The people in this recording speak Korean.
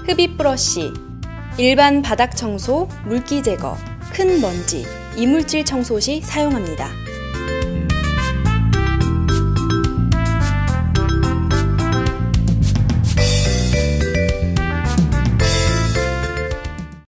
흡입 브러쉬, 일반 바닥 청소, 물기 제거, 큰 먼지, 이물질 청소 시 사용합니다.